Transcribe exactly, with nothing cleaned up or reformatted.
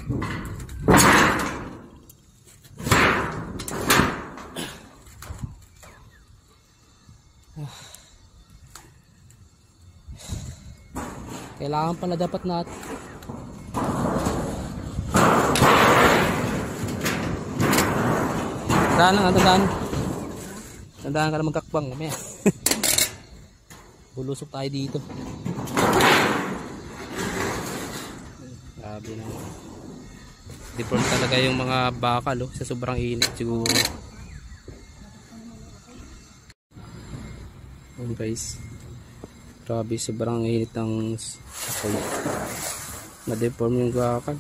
Kailangan pala dapat natin tandaan lang, tandaan tandaan ka na magkakbang mamaya. Bulusok tayo dito. Grabe na, different talaga yung mga bakal oh, sa sobrang init siguro. Oh guys, grabe sobrang init ng apoy, na-deform yung bakal.